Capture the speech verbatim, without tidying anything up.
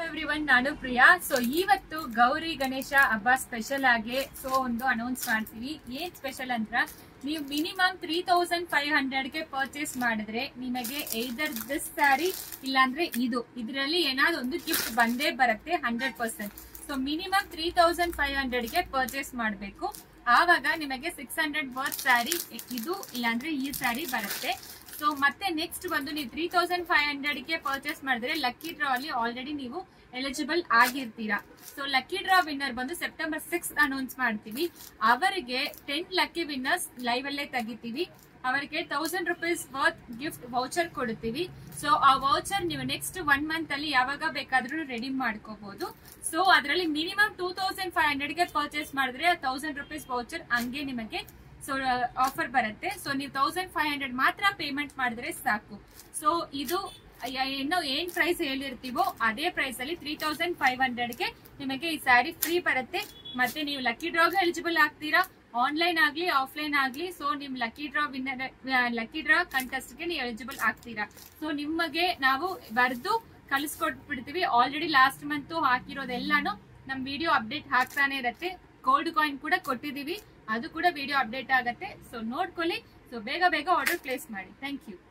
Everyone, ನಾನು Priya. So ಇವತ್ತು ಗೌರಿ ಗಣೇಶ ಹಬ್ಬ ಸ್ಪೆಷಲ್ ಆಗಿ ಸೊ ಒಂದು ಅನೌನ್ಸ್ ಮಾಡ್ತೀವಿ. ಏನ್ ಸ್ಪೆಷಲ್ ಅಂತ, ನೀವು minimum three thousand five hundred ಗೆ ಪರ್ಚೇಸ್ ಮಾಡಿದ್ರೆ ನಿಮಗೆ ಐದರ್ ದಿಸ್ ಸ್ಯಾರಿ ಇಲ್ಲಾಂದ್ರೆ ಇದು ಇದರಲ್ಲಿ ಏನಾದ್ರು ಒಂದು ಗಿಫ್ಟ್ ಬಂದೇ ಬರುತ್ತೆ hundred percent. So minimum three thousand five hundred ಗೆ ಪರ್ಚೇಸ್ ಮಾಡಬೇಕು. ಆವಾಗ ನಿಮಗೆ ಸಿಕ್ಸ್ ಹಂಡ್ರೆಡ್ ವರ್ತ್ ಸ್ಯಾರಿ ಇದು ಇಲ್ಲಾಂದ್ರೆ ಈ ಸ್ಯಾರಿ ಬರುತ್ತೆ. ಸೊ ಮತ್ತೆ ನೆಕ್ಸ್ಟ್ ಬಂದು ನೀವು ತ್ರೀ ತೌಸಂಡ್ ಫೈವ್ ಹಂಡ್ರೆಡ್ ಗೆ ಪರ್ಚೇಸ್ ಮಾಡಿದ್ರೆ ಲಕ್ಕಿ ಡ್ರಾ ಅಲ್ಲಿ ಆಲ್ರೆಡಿ ನೀವು ಎಲಿಜಿಬಲ್ ಆಗಿರ್ತೀರಾ. ಸೊ ಲಕ್ಕಿ ಡ್ರಾ ವಿನ್ನರ್ ಬಂದು ಸೆಪ್ಟೆಂಬರ್ ಸಿಕ್ಸ್ ಅನೌನ್ಸ್ ಮಾಡ್ತೀವಿ. ಅವರಿಗೆ ಟೆನ್ ಲಕ್ಕಿ ವಿನ್ನರ್ಸ್ ಲೈವ್ ಅಲ್ಲೇ ತೆಗಿತೀವಿ. ಅವರಿಗೆ thousand rupees worth gift voucher ಕೊಡ್ತೀವಿ. ಸೊ ಆ ವೌಚರ್ ನೀವು ನೆಕ್ಸ್ಟ್ ಒನ್ ಮಂತ್ ಅಲ್ಲಿ ಯಾವಾಗ ಬೇಕಾದ್ರೂ ರೆಡಿ ಮಾಡ್ಕೋಬಹುದು. ಸೊ ಅದರಲ್ಲಿ minimum two thousand five hundred ಗೆ ಪರ್ಚೇಸ್ ಮಾಡಿದ್ರೆ ತೌಸಂಡ್ ರುಪೀಸ್ ವೌಚರ್ ಹಂಗೆ ನಿಮಗೆ ಸೊ ಆಫರ್ ಬರುತ್ತೆ. ಸೊ ನೀವು ತೌಸಂಡ್ ಫೈವ್ ಹಂಡ್ರೆಡ್ ಮಾತ್ರ ಪೇಮೆಂಟ್ ಮಾಡಿದ್ರೆ ಸಾಕು. ಸೊ ಇದು ಏನೋ ಏನ್ ಪ್ರೈಸ್ ಹೇಳಿರ್ತೀವೋ ಅದೇ ಪ್ರೈಸ್ ಅಲ್ಲಿ ತ್ರೀ ತೌಸಂಡ್ ಫೈವ್ ಹಂಡ್ರೆಡ್ ಗೆ ನಿಮಗೆ ಈ ಸ್ಯಾರಿ ಫ್ರೀ ಬರುತ್ತೆ. ಮತ್ತೆ ನೀವು ಲಕ್ಕಿ ಡ್ರಾಗೆ ಎಲಿಜಿಬಲ್ ಆಗ್ತೀರಾ, ಆನ್ಲೈನ್ ಆಗ್ಲಿ ಆಫ್ಲೈನ್ ಆಗ್ಲಿ. ಸೊ ನಿಮ್ lucky draw winner lucky draw contest ಗೆ ನೀವು ಎಲಿಜಿಬಲ್ ಆಗ್ತೀರಾ. ಸೊ ನಿಮಗೆ ನಾವು ಬರ್ದು ಕಳಿಸ್ಕೊಟ್ಬಿಡ್ತೀವಿ. ಆಲ್ರೆಡಿ ಲಾಸ್ಟ್ ಮಂತ್ ಹಾಕಿರೋದೆಲ್ಲಾನು ನಮ್ ವಿಡಿಯೋ ಅಪ್ಡೇಟ್ ಹಾಕ್ತಾನೆ ಇರತ್ತೆ. ಗೋಲ್ಡ್ ಕಾಯಿನ್ ಕೂಡ ಕೊಟ್ಟಿದೀವಿ, ಅದು ಕೂಡ ವಿಡಿಯೋ ಅಪ್ಡೇಟ್ ಆಗತ್ತೆ. ಸೊ ನೋಡ್ಕೊಳ್ಳಿ. ಸೊ ಬೇಗ ಬೇಗ ಆರ್ಡರ್ ಪ್ಲೇಸ್ ಮಾಡಿ. Thank you.